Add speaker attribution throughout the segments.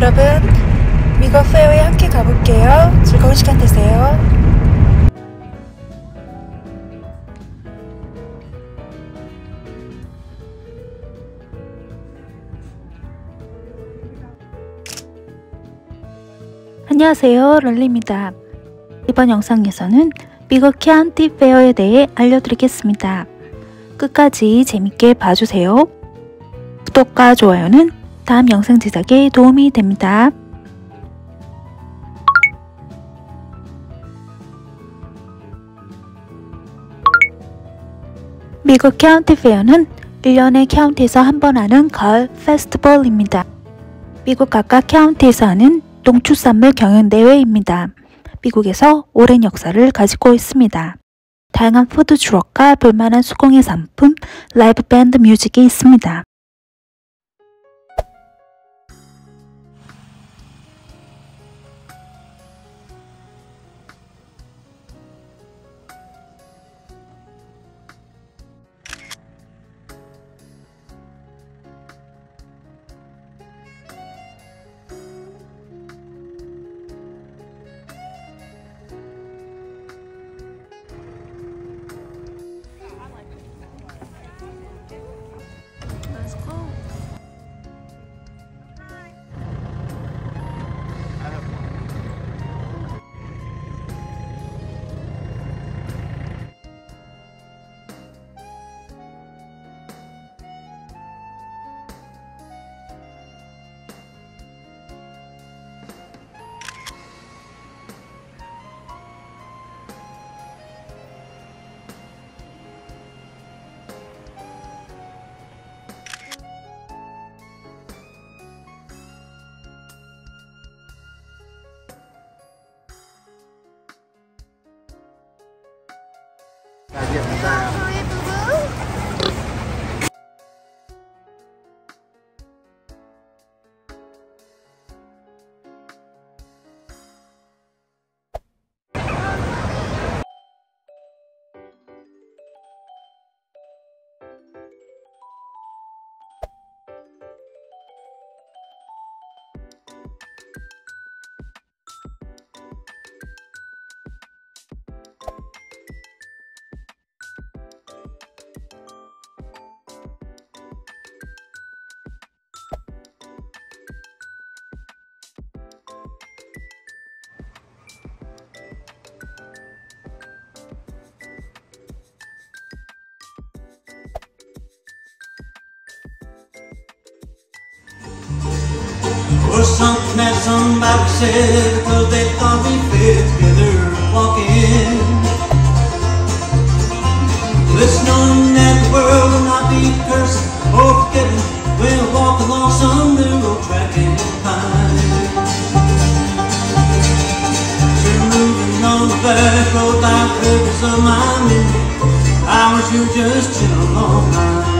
Speaker 1: 여러분, 미국 페어에 함께 가볼게요. 즐거운 시간 되세요.
Speaker 2: 안녕하세요, 럴리입니다. 이번 영상에서는 미국 카운티 페어에 대해 알려드리겠습니다. 끝까지 재밌게 봐주세요. 구독과 좋아요는 다음 영상 제작에 도움이 됩니다. 미국 카운티 페어는 1년에 카운티에서 한 번 하는 가을 페스티벌입니다. 미국 각각 카운티에서 하는 농축산물 경연대회입니다. 미국에서 오랜 역사를 가지고 있습니다. 다양한 푸드 트럭과 볼만한 수공예 상품, 라이브 밴드 뮤직이 있습니다.
Speaker 3: Or something that somebody said, 'cause they thought we fit together walking. Let's know that the world will not be cursed or forgiven. We'll walk along some new road track and find. We're moving on the back road like rivers of my memory. Hours you just chill along my line.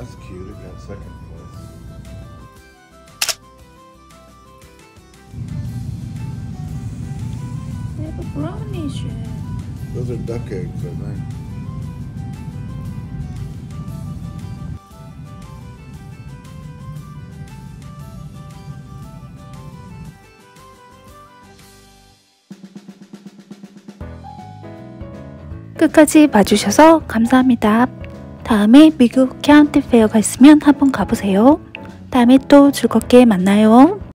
Speaker 4: That's cute. It got second place.
Speaker 2: They have a brownish.
Speaker 4: Those are duck eggs, I think.
Speaker 2: 끝까지 봐주셔서 감사합니다. 다음에 미국 카운티 페어가 있으면 한번 가보세요. 다음에 또 즐겁게 만나요.